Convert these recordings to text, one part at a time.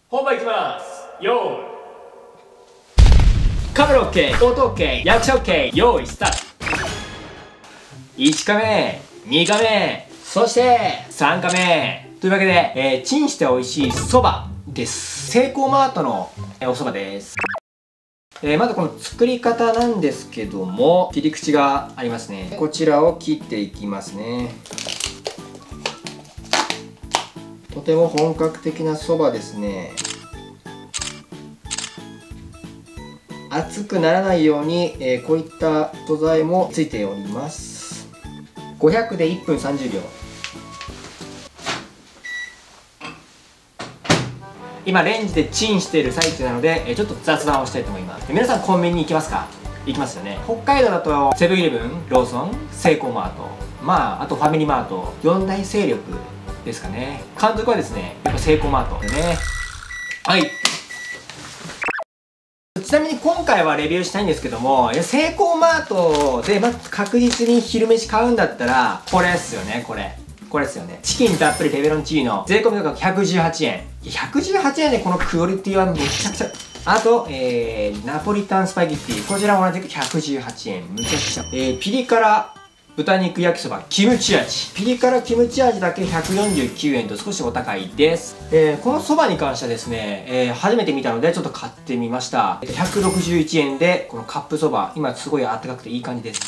本番いきます。よーい。カメラ OK、音 OK、役者 OK、用意スタート。1カメ、2カメ、そして3カメ。というわけで、チンして美味しいそばです。セイコーマートのおそばです。まずこの作り方なんですけども、切り口がありますね。こちらを切っていきますね。とても本格的なそばですね。熱くならないように、こういった素材もついております。500で1分30秒。今レンジでチンしている最中なので、ちょっと雑談をしたいと思います。皆さんコンビニに行きますか？行きますよね。北海道だとセブンイレブン、ローソン、セイコーマート、あとファミリーマート、4大勢力ですかね。監督はですね、やっぱセイコーマートでね。はい。ちなみに今回はレビューしたいんですけども、セイコーマートで確実に昼飯買うんだったら、これですよね、これですよね。チキンたっぷりペペロンチーノ、税込み価格118円。118円でこのクオリティはめちゃくちゃ。あと、ナポリタンスパゲッティ。こちらも同じく118円。むちゃくちゃ。ピリ辛豚肉焼きそばキムチ味。ピリ辛キムチ味だけ149円と少しお高いです。このそばに関してはですね、初めて見たのでちょっと買ってみました。161円でこのカップそば、今すごいあったかくていい感じです。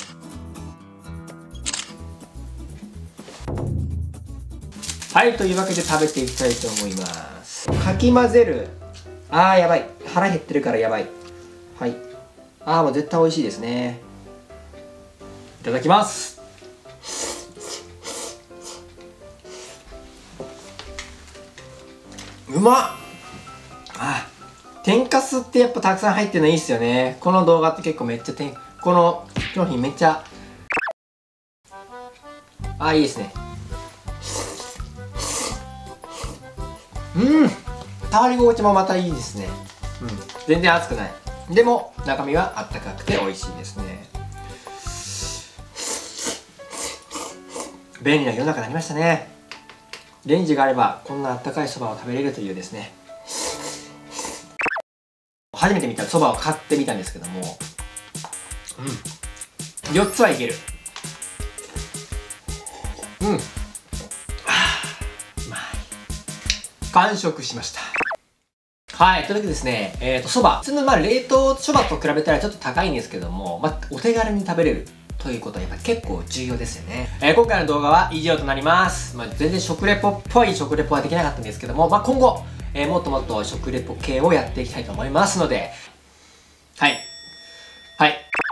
はい、というわけで食べていきたいと思います。かき混ぜる。やばい。腹減ってるからやばい。はい。もう絶対美味しいですね。いただきます。うまっ。天かすってやっぱたくさん入ってるのいいっすよね。この動画って結構めっちゃこの商品めっちゃいいですね。触り心地もまたいいですね。全然熱くない。でも中身はあったかくて美味しいですね。便利な世の中になりましたね。レンジがあればこんなあったかいそばを食べれるというですね。初めて見たそばを買ってみたんですけども、4つはいける。うまい。完食しました。はい、というわけでですね、そば。普通の冷凍そばと比べたらちょっと高いんですけども、お手軽に食べれるということはやっぱり結構重要ですよね。今回の動画は以上となります。全然食レポっぽい食レポはできなかったんですけども、今後、もっともっと食レポ系をやっていきたいと思いますので、はい。